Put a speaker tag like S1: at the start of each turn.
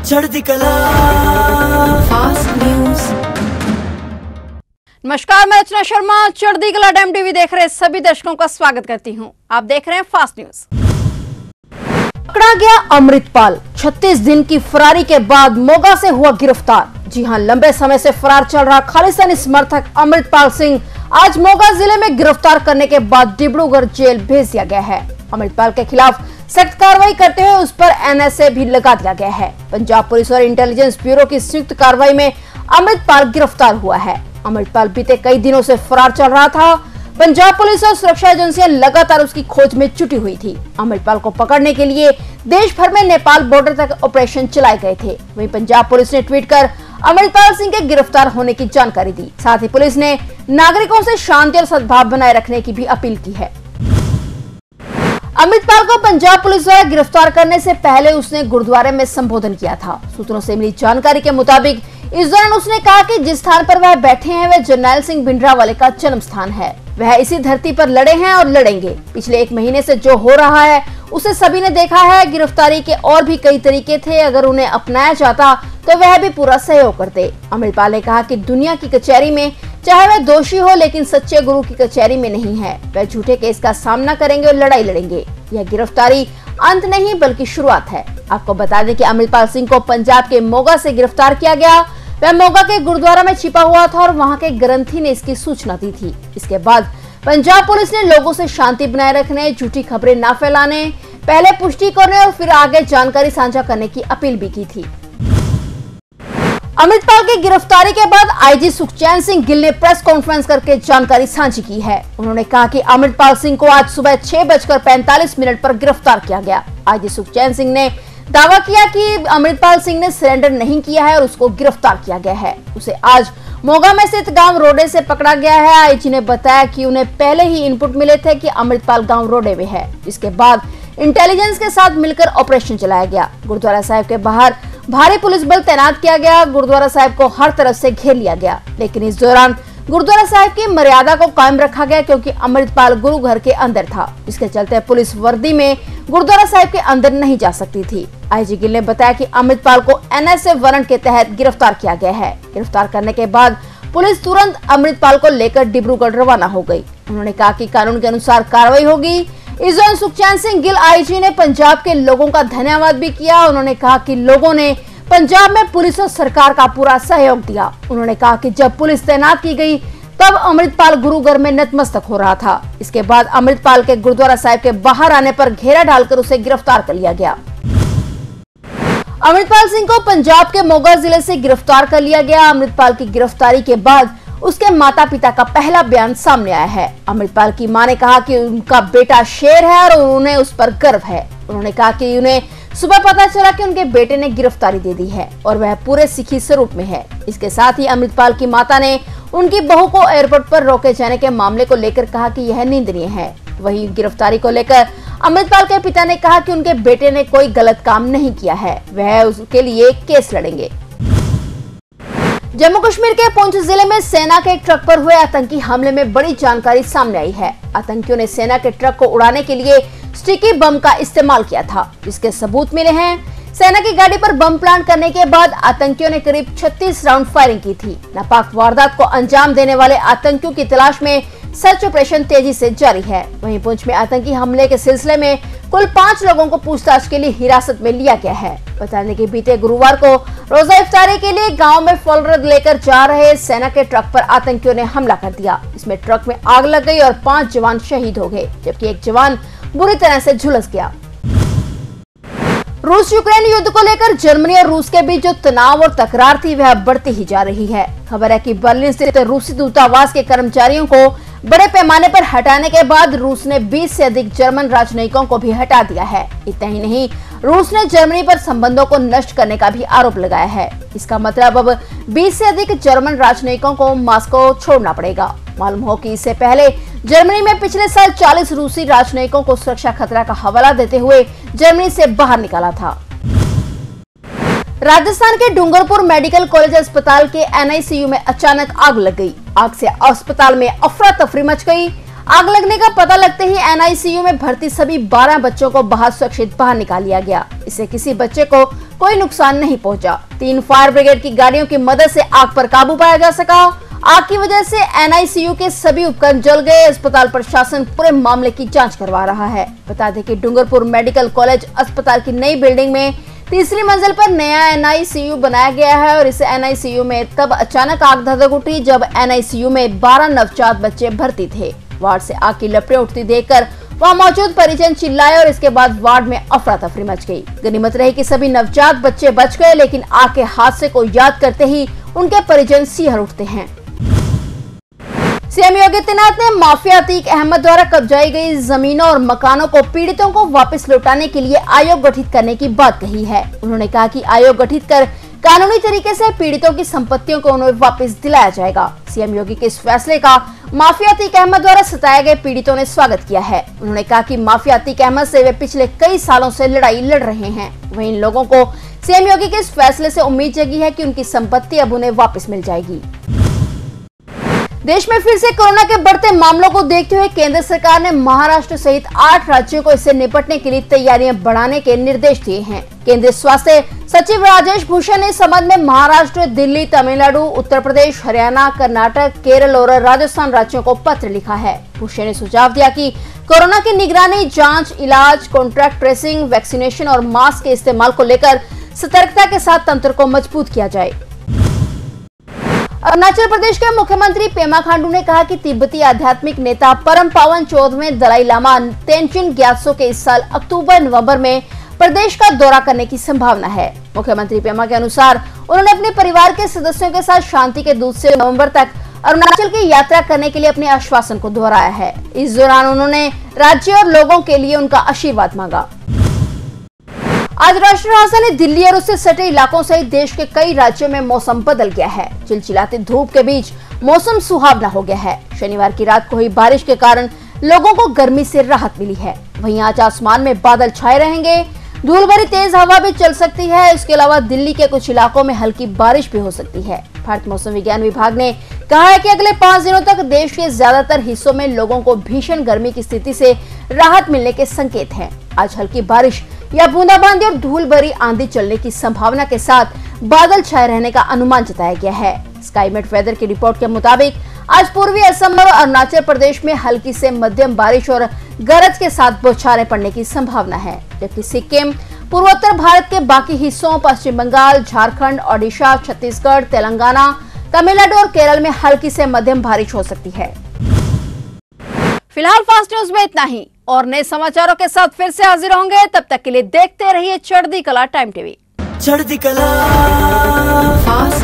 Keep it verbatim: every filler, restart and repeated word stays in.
S1: चढ़ती कला fast news.
S2: नमस्कार, मैं रचना शर्मा चढ़ती कला डेम टीवी देख रहे सभी दर्शकों का स्वागत करती हूं। आप देख रहे हैं फास्ट न्यूज। पकड़ा गया अमृतपाल, छत्तीस दिन की फरारी के बाद मोगा से हुआ गिरफ्तार। जी हां, लंबे समय से फरार चल रहा खालिस्तानी समर्थक अमृतपाल सिंह आज मोगा जिले में गिरफ्तार करने के बाद डिब्रूगढ़ जेल भेज दिया गया है। अमृतपाल के खिलाफ सख्त कार्रवाई करते हुए उस पर एन एस ए भी लगा दिया गया है। पंजाब पुलिस और इंटेलिजेंस ब्यूरो की संयुक्त कार्रवाई में अमृतपाल गिरफ्तार हुआ है। अमृतपाल बीते कई दिनों से फरार चल रहा था। पंजाब पुलिस और सुरक्षा एजेंसियां लगातार उसकी खोज में जुटी हुई थी। अमृतपाल को पकड़ने के लिए देश भर में नेपाल बॉर्डर तक ऑपरेशन चलाए गए थे। वहीं पंजाब पुलिस ने ट्वीट कर अमृतपाल सिंह के गिरफ्तार होने की जानकारी दी। साथ ही पुलिस ने नागरिकों से शांति और सद्भाव बनाए रखने की भी अपील की है। अमृतपाल को पंजाब पुलिस द्वारा गिरफ्तार करने से पहले उसने गुरुद्वारे में संबोधन किया था। सूत्रों से मिली जानकारी के मुताबिक इस दौरान उसने कहा कि जिस स्थान पर वह बैठे हैं वह जरनैल सिंह भिंडरावाले का जन्म स्थान है। वह इसी धरती पर लड़े हैं और लड़ेंगे। पिछले एक महीने से जो हो रहा है उसे सभी ने देखा है। गिरफ्तारी के और भी कई तरीके थे, अगर उन्हें अपनाया जाता तो वह भी पूरा सहयोग करते। अमृतपाल ने कहा कि दुनिया की कचहरी में चाहे वह दोषी हो, लेकिन सच्चे गुरु की कचहरी में नहीं है। वह झूठे केस का सामना करेंगे और लड़ाई लड़ेंगे। यह गिरफ्तारी अंत नहीं बल्कि शुरुआत है। आपको बता दें कि अमृतपाल सिंह को पंजाब के मोगा से गिरफ्तार किया गया। वह मोगा के गुरुद्वारा में छिपा हुआ था और वहां के ग्रंथी ने इसकी सूचना दी थी। इसके बाद पंजाब पुलिस ने लोगों से शांति बनाए रखने, झूठी खबरें न फैलाने, पहले पुष्टि करने और फिर आगे जानकारी साझा करने की अपील भी की थी। अमृतपाल की गिरफ्तारी के बाद आई जी सुखचैन सिंह गिल ने प्रेस कॉन्फ्रेंस करके जानकारी साझी की है। उन्होंने कहा कि अमृतपाल सिंह को आज सुबह छह बजकर पैंतालीस मिनट पर गिरफ्तार किया गया। आई जी सुखचैन सिंह ने दावा किया कि अमृतपाल सिंह ने सरेंडर नहीं किया है और उसको गिरफ्तार किया गया है। उसे आज मोगा में स्थित गांव रोडे से पकड़ा गया है। आईजी ने बताया कि उन्हें पहले ही इनपुट मिले थे कि अमृतपाल गांव रोडे में है। इसके बाद इंटेलिजेंस के साथ मिलकर ऑपरेशन चलाया गया। गुरुद्वारा साहिब के बाहर भारी पुलिस बल तैनात किया गया। गुरुद्वारा साहिब को हर तरफ से घेर लिया गया, लेकिन इस दौरान गुरुद्वारा साहिब की मर्यादा को कायम रखा गया क्योंकि अमृतपाल गुरु घर के अंदर था। इसके चलते पुलिस वर्दी में गुरुद्वारा साहिब के अंदर नहीं जा सकती थी। आईजी गिल ने बताया कि अमृतपाल को एन एस ए वारंट के तहत गिरफ्तार किया गया है। गिरफ्तार करने के बाद पुलिस तुरंत अमृतपाल को लेकर डिब्रूगढ़ रवाना हो गई। उन्होंने कहा कि कानून के अनुसार कार्रवाई होगी। इस दौरान सुखचैन सिंह गिल आईजी ने पंजाब के लोगों का धन्यवाद भी किया। उन्होंने कहा कि लोगों ने पंजाब में पुलिस और सरकार का पूरा सहयोग दिया। उन्होंने कहा कि जब पुलिस तैनात की गई तब अमृतपाल गुरुघर में नतमस्तक हो रहा था। इसके बाद अमृतपाल के गुरुद्वारा साहिब के बाहर आने पर घेरा डालकर उसे गिरफ्तार कर लिया गया। अमृतपाल सिंह को पंजाब के मोगा जिले से गिरफ्तार कर लिया गया। अमृतपाल की गिरफ्तारी के बाद उसके माता पिता का पहला बयान सामने आया है। अमृतपाल की मां ने कहा कि उनका बेटा शेर है और उन्हें उस पर गर्व है। उन्होंने कहा कि उन्हें सुबह पता चला कि उनके बेटे ने गिरफ्तारी दे दी है और वह पूरे सिखी स्वरूप में है। इसके साथ ही अमृतपाल की माता ने उनकी बहू को एयरपोर्ट पर रोके जाने के मामले को लेकर कहा कि यह निंदनीय है। वहीं गिरफ्तारी को लेकर अमृतपाल के पिता ने कहा कि उनके बेटे ने कोई गलत काम नहीं किया है, वह उसके लिए केस लड़ेंगे। जम्मू कश्मीर के पुंछ जिले में सेना के ट्रक पर हुए आतंकी हमले में बड़ी जानकारी सामने आई है। आतंकियों ने सेना के ट्रक को उड़ाने के लिए स्टिकी बम का इस्तेमाल किया था, जिसके सबूत मिले हैं। सेना की गाड़ी पर बम प्लांट करने के बाद आतंकियों ने करीब छत्तीस राउंड फायरिंग की थी। नापाक वारदात को अंजाम देने वाले आतंकियों की तलाश में सर्च ऑपरेशन तेजी से जारी है। वहीं पुंछ में आतंकी हमले के सिलसिले में कुल पांच लोगों को पूछताछ के लिए हिरासत में लिया गया है। बता दें कि बीते गुरुवार को रोजा इफ्तारी के लिए गांव में फल लेकर जा रहे सेना के ट्रक पर आतंकियों ने हमला कर दिया। इसमें ट्रक में आग लग गई और पांच जवान शहीद हो गए, जबकि एक जवान बुरी तरह से झुलस गया। रूस यूक्रेन युद्ध को लेकर जर्मनी और रूस के बीच जो तनाव और तकरार थी वह बढ़ती ही जा रही है। खबर है कि बर्लिन स्थित रूसी दूतावास के कर्मचारियों को बड़े पैमाने पर हटाने के बाद रूस ने बीस से अधिक जर्मन राजनयिकों को भी हटा दिया है। इतना ही नहीं, रूस ने जर्मनी पर संबंधों को नष्ट करने का भी आरोप लगाया है। इसका मतलब अब बीस से अधिक जर्मन राजनयिकों को मॉस्को छोड़ना पड़ेगा। मालूम हो कि इससे पहले जर्मनी में पिछले साल चालीस रूसी राजनयिकों को सुरक्षा खतरा का हवाला देते हुए जर्मनी से बाहर निकाला था। राजस्थान के डूंगरपुर मेडिकल कॉलेज अस्पताल के एन आई सी यू में अचानक आग लग गई। आग से अस्पताल में अफरा तफरी मच गई। आग लगने का पता लगते ही एन आई सी यू में भर्ती सभी बारह बच्चों को बाहर सुरक्षित बाहर निकाल लिया गया। इससे किसी बच्चे को कोई नुकसान नहीं पहुंचा। तीन फायर ब्रिगेड की गाड़ियों की मदद से आग पर काबू पाया जा सका। आग की वजह से एन आई सी यू के सभी उपकरण जल गए। अस्पताल प्रशासन पूरे मामले की जांच करवा रहा है। बता दें कि डूंगरपुर मेडिकल कॉलेज अस्पताल की नई बिल्डिंग में तीसरी मंजिल पर नया एन आई सी यू बनाया गया है और इस एन आई सी यू में तब अचानक आग धधक उठी जब एन आई सी यू में बारह नवजात बच्चे भर्ती थे। वार्ड से आग की लपटें उठती देखकर वहां मौजूद परिजन चिल्लाए और इसके बाद वार्ड में अफरा तफरी मच गई। गनीमत रही कि सभी नवजात बच्चे बच गए, लेकिन आग के हादसे को याद करते ही उनके परिजन सिहर उठते हैं। सीएम योगी आदित्यनाथ ने माफिया अतीक अहमद द्वारा कब्जाई गई जमीनों और मकानों को पीड़ितों को वापस लौटाने के लिए आयोग गठित करने की बात कही है। उन्होंने कहा कि आयोग गठित कर कानूनी तरीके से पीड़ितों की संपत्तियों को उन्हें वापस दिलाया जाएगा। सीएम योगी के इस फैसले का माफिया अतीक अहमद द्वारा सताए गए पीड़ितों ने स्वागत किया है। उन्होंने कहा कि माफिया अतीक अहमद से वे पिछले कई सालों से लड़ाई लड़ रहे हैं। वहीं इन लोगों को सीएम योगी के इस फैसले से उम्मीद जगी है कि उनकी संपत्ति अब उन्हें वापस मिल जाएगी। देश में फिर से कोरोना के बढ़ते मामलों को देखते हुए केंद्र सरकार ने महाराष्ट्र सहित आठ राज्यों को इससे निपटने के लिए तैयारियां बढ़ाने के निर्देश दिए हैं। केंद्रीय स्वास्थ्य सचिव राजेश भूषण ने इस संबंध में महाराष्ट्र, दिल्ली, तमिलनाडु, उत्तर प्रदेश, हरियाणा, कर्नाटक, केरल और राजस्थान राज्यों को पत्र लिखा है। भूषण ने सुझाव दिया कि कोरोना की निगरानी, जांच, इलाज, कॉन्ट्रैक्ट ट्रेसिंग, वैक्सीनेशन और मास्क के इस्तेमाल को लेकर सतर्कता के साथ तंत्र को मजबूत किया जाए। अरुणाचल प्रदेश के मुख्यमंत्री पेमा खांडू ने कहा कि तिब्बती आध्यात्मिक नेता परम पावन चौदहवें दलाई लामा तेंजिन ग्यात्सो के इस साल अक्टूबर नवंबर में प्रदेश का दौरा करने की संभावना है। मुख्यमंत्री पेमा के अनुसार उन्होंने अपने परिवार के सदस्यों के साथ शांति के दूत से नवंबर तक अरुणाचल की यात्रा करने के लिए अपने आश्वासन को दोहराया है। इस दौरान उन्होंने राज्य और लोगों के लिए उनका आशीर्वाद मांगा। आज राष्ट्रीय राजधानी दिल्ली और उससे सटे इलाकों सहित देश के कई राज्यों में मौसम बदल गया है। चिलचिलाती धूप के बीच मौसम सुहावना हो गया है। शनिवार की रात को हुई बारिश के कारण लोगों को गर्मी से राहत मिली है। वहीं आज आसमान में बादल छाए रहेंगे, धूल भरी तेज हवा भी चल सकती है। इसके अलावा दिल्ली के कुछ इलाकों में हल्की बारिश भी हो सकती है। भारतीय मौसम विज्ञान विभाग ने कहा है कि अगले पाँच दिनों तक देश के ज्यादातर हिस्सों में लोगों को भीषण गर्मी की स्थिति से राहत मिलने के संकेत हैं। आज हल्की बारिश या बूंदाबांदी और धूल भरी आंधी चलने की संभावना के साथ बादल छाए रहने का अनुमान जताया गया है। स्काईमेट वेदर की रिपोर्ट के मुताबिक आज पूर्वी असम और अरुणाचल प्रदेश में हल्की से मध्यम बारिश और गरज के साथ बौछारें पड़ने की संभावना है, जबकि सिक्किम, पूर्वोत्तर भारत के बाकी हिस्सों, पश्चिम बंगाल, झारखंड, ओडिशा, छत्तीसगढ़, तेलंगाना, तमिलनाडु और केरल में हल्की से मध्यम बारिश हो सकती है। फिलहाल फास्ट न्यूज में इतना ही और नए समाचारों के साथ फिर से हाजिर होंगे। तब तक के लिए देखते रहिए चढ़ती कला टाइम टीवी।
S1: चढ़ती कला फास्ट